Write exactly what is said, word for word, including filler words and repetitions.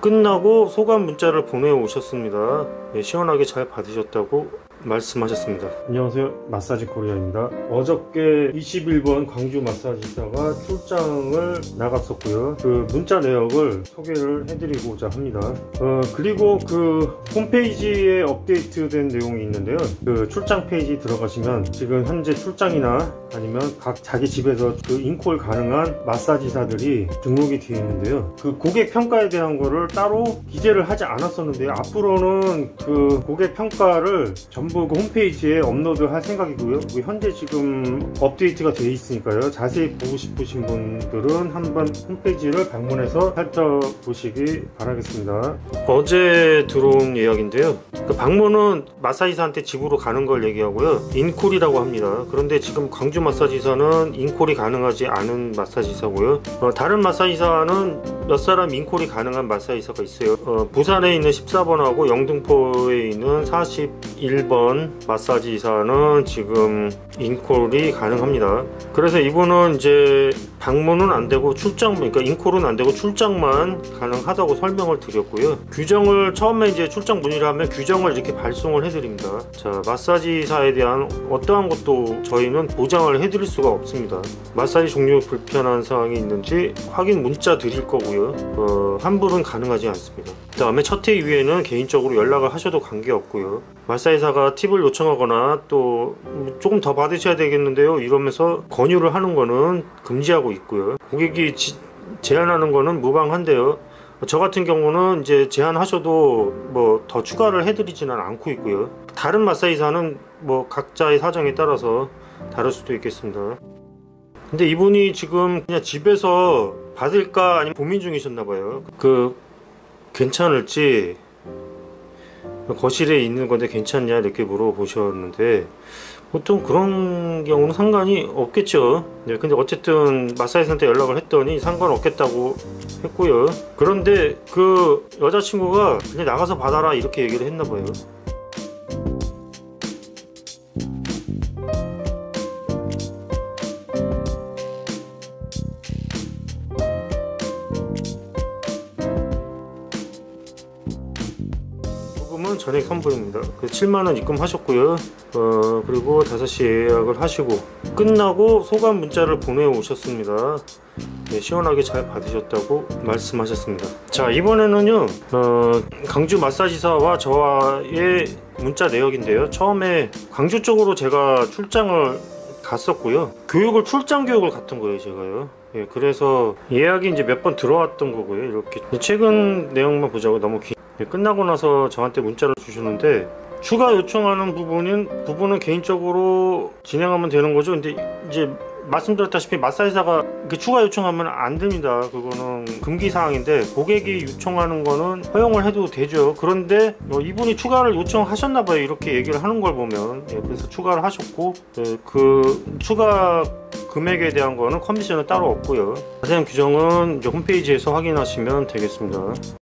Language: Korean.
끝나고 소감 문자를 보내오셨습니다. 네, 시원하게 잘 받으셨다고 말씀하셨습니다. 안녕하세요, 마사지 코리아입니다. 어저께 이십일 번 광주 마사지사가 출장을 나갔었고요. 그 문자 내역을 소개를 해드리고자 합니다. 어, 그리고 그 홈페이지에 업데이트된 내용이 있는데요. 그 출장 페이지 들어가시면 지금 현재 출장이나 아니면 각 자기 집에서 그 인콜 가능한 마사지사들이 등록이 되어 있는데요. 그 고객 평가에 대한 거를 따로 기재를 하지 않았었는데요. 앞으로는 그 고객 평가를 전부 그 홈페이지에 업로드 할 생각이고요. 현재 지금 업데이트가 되어 있으니까요. 자세히 보고 싶으신 분들은 한번 홈페이지를 방문해서 살펴보시기 바라겠습니다. 어제 들어온 예약인데요. 그 방문은 마사지사한테 집으로 가는 걸 얘기하고요. 인콜이라고 합니다. 그런데 지금 광주 마사지사는 인콜이 가능하지 않은 마사지사고요. 어, 다른 마사지사는 몇 사람 인콜이 가능한 마사지사가 있어요. 어, 부산에 있는 십사 번하고 영등포에 있는 사십일 번 마사지사는 지금 인콜이 가능합니다. 그래서 이분은 이제 방문은 안 되고 출장, 그러니까 인콜은 안 되고 출장만 가능하다고 설명을 드렸고요. 규정을 처음에 이제 출장 문의를 하면 규정을 이렇게 발송을 해드립니다. 자, 마사지사에 대한 어떠한 것도 저희는 보장을 해드릴 수가 없습니다. 마사지 종류 불편한 사항이 있는지 확인 문자 드릴 거고요. 어, 환불은 가능하지 않습니다. 그 다음에 첫 회 이후에는 개인적으로 연락을 하셔도 관계없고요. 마사지사가 팁을 요청하거나 또 조금 더 받으셔야 되겠는데요 이러면서 권유를 하는 거는 금지하고 있고요. 고객이 지, 제안하는 거는 무방한데요. 저 같은 경우는 이제 제안하셔도 뭐 더 추가를 해드리지는 않고 있고요. 다른 마사지사는 뭐 각자의 사정에 따라서 다를 수도 있겠습니다. 근데 이분이 지금 그냥 집에서 받을까 아니면 고민 중이셨나봐요. 그 괜찮을지, 거실에 있는 건데 괜찮냐 이렇게 물어보셨는데 보통 그런 경우는 상관이 없겠죠. 네, 근데 어쨌든 마사지사한테 연락을 했더니 상관없겠다고 했고요. 그런데 그 여자친구가 그냥 나가서 받아라 이렇게 얘기를 했나봐요. 요금은 전액 환불입니다. 그 칠만 원 입금하셨고요. 어, 그리고 다섯 시 예약을 하시고 끝나고 소감 문자를 보내오셨습니다. 네, 시원하게 잘 받으셨다고 말씀하셨습니다. 자, 이번에는요 어, 광주 마사지사와 저와의 문자 내역인데요. 처음에 광주 쪽으로 제가 출장을 갔었고요. 교육을 출장 교육을 갔던 거예요, 제가요. 예, 그래서 예약이 이제 몇 번 들어왔던 거고요. 이렇게 최근 내용만 보자고 너무 긴. 예, 끝나고 나서 저한테 문자를 주셨는데 추가 요청하는 부분은 부분은 개인적으로 진행하면 되는 거죠. 근데 이제 말씀드렸다시피 마사지사가 이렇게 추가 요청하면 안 됩니다. 그거는 금기 사항인데 고객이 요청하는 거는 허용을 해도 되죠. 그런데 어, 이분이 추가를 요청하셨나 봐요. 이렇게 얘기를 하는 걸 보면. 예, 그래서 추가를 하셨고 예, 그 추가 금액에 대한 거는 커미션은 따로 없고요. 자세한 규정은 이제 홈페이지에서 확인하시면 되겠습니다.